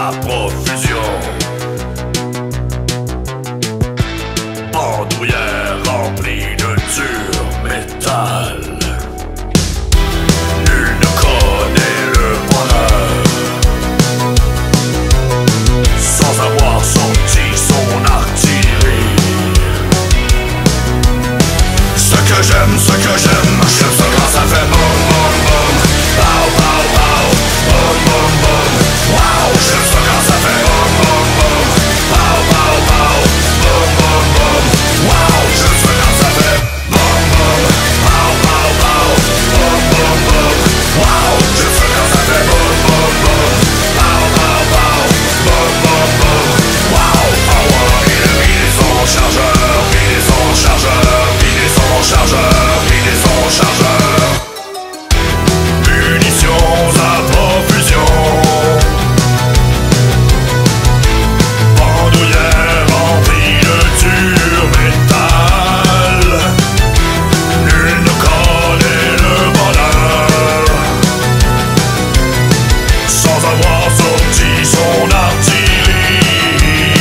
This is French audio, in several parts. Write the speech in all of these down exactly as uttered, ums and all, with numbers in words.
à profusion. Bandoulière remplie de dur métal. Nul ne connaît le bonheur sans avoir senti son artillerie. Ce que j'aime, ce que j'aime, j'aime ça quand ça fait boum boum boum. Pow pow pow, boum boum boum. Wow, j'aime ça quand ça fait boum boum boum. Pow pow pow, boum boum boum. Wow, j'aime ça quand ça fait boum boum. Pow pow pow, boum boum boum. Wow, j'aime ça quand ça fait boum boum boum. Pow pow pow, boum boum boum. Wow, power, il est, il est son chargeur, il est son chargeur, il est son chargeur, il est son chargeur. Munitions à profusion. Bandoulière remplie de dur métal. Nul ne connaît le bonheur sans avoir sorti son artillerie.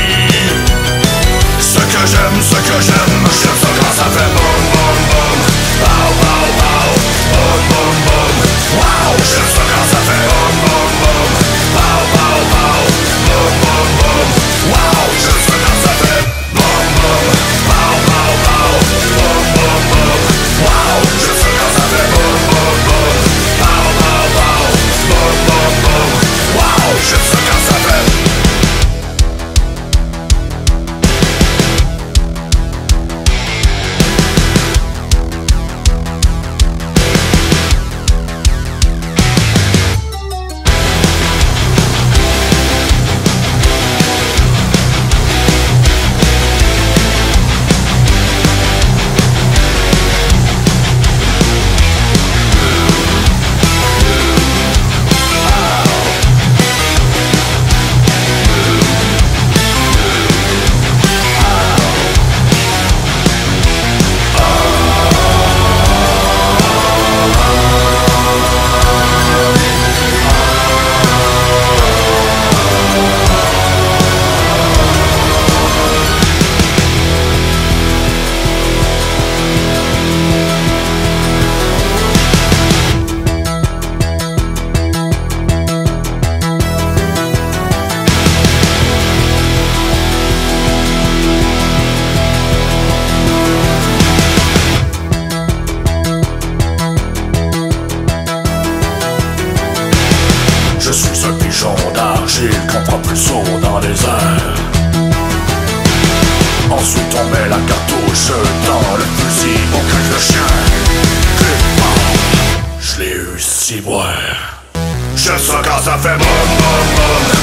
Ce que j'aime, ce que j'aime, j'aime ça quand ça fait boum boum boum. Pow pow pow, boum boum boum. Wow, j'aime ça quand ça fait boum boum boum. Pow pow pow, boum boum boum. Wow, j'aime ça quand ça fait boum boum. Pow pow pow, boum boum boum. Wow, j'aime ça quand ça fait boum boum boum. Pow pow pow, boum boum boum. Wow, j'aime ça quand ça fait. Je suis un pigeon d'argile qu'on prend plus saut dans les airs. Ensuite on met la cartouche dans le fusil au cul de chien. Clip, je l'ai eu si boire. J'aime ça quand ça fait boum boum boum.